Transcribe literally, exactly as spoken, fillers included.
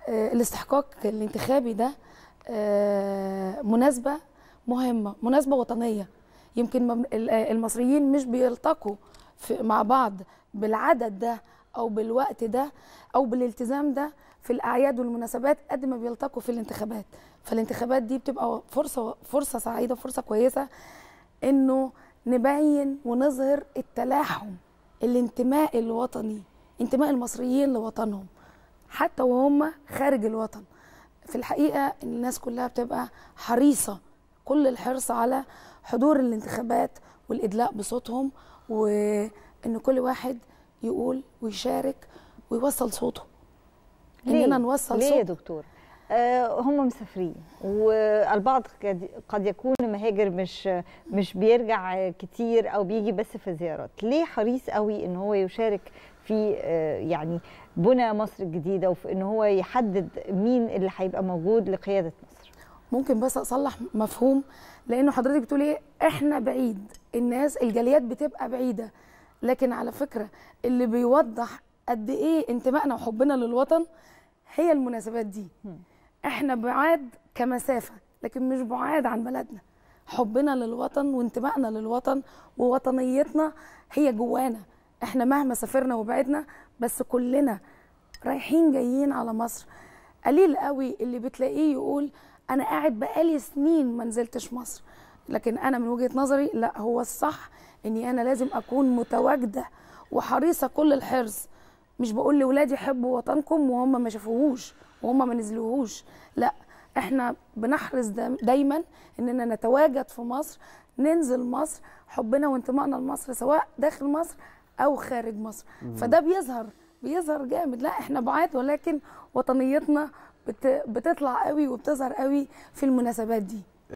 آه الاستحقاق الانتخابي ده آه مناسبه مهمه، مناسبه وطنيه. يمكن المصريين مش بيلتقوا مع بعض بالعدد ده او بالوقت ده او بالالتزام ده في الاعياد والمناسبات قد ما بيلتقوا في الانتخابات. فالانتخابات دي بتبقى فرصه فرصه سعيده، فرصه كويسه انه نبين ونظهر التلاحم، الانتماء الوطني، انتماء المصريين لوطنهم حتى وهم خارج الوطن. في الحقيقه الناس كلها بتبقى حريصه كل الحرص على حضور الانتخابات والادلاء بصوتهم، وان كل واحد يقول ويشارك ويوصل صوته. اننا نوصل ليه صوت. يا دكتور آه هم مسافرين، والبعض قد يكون مهاجر مش مش بيرجع كتير او بيجي بس في زيارات، ليه حريص قوي ان هو يشارك في آه يعني بنى مصر الجديده، وفي ان هو يحدد مين اللي هيبقى موجود لقياده مصر؟ ممكن بس اصلح مفهوم، لانه حضرتك بتقولي ايه احنا بعيد، الناس الجاليات بتبقى بعيده، لكن على فكره اللي بيوضح قد ايه انتمائنا وحبنا للوطن هي المناسبات دي. احنا بعاد كمسافه لكن مش بعاد عن بلدنا. حبنا للوطن وانتمائنا للوطن ووطنيتنا هي جوانا. احنا مهما سافرنا وبعدنا بس كلنا رايحين جايين على مصر. قليل قوي اللي بتلاقيه يقول انا قاعد بقالي سنين ما نزلتش مصر، لكن انا من وجهه نظري لا، هو الصح اني انا لازم اكون متواجده وحريصه كل الحرص. مش بقول لاولادي حبوا وطنكم وهم ما شافوهوش وهم ما نزلوهوش، لا، احنا بنحرص دايما اننا نتواجد في مصر، ننزل مصر، حبنا وانتمائنا لمصر سواء داخل مصر او خارج مصر. فده بيظهر بيظهر جامد. لا احنا بعاد ولكن وطنيتنا بت... بتطلع قوي وبتظهر قوي في المناسبات دي.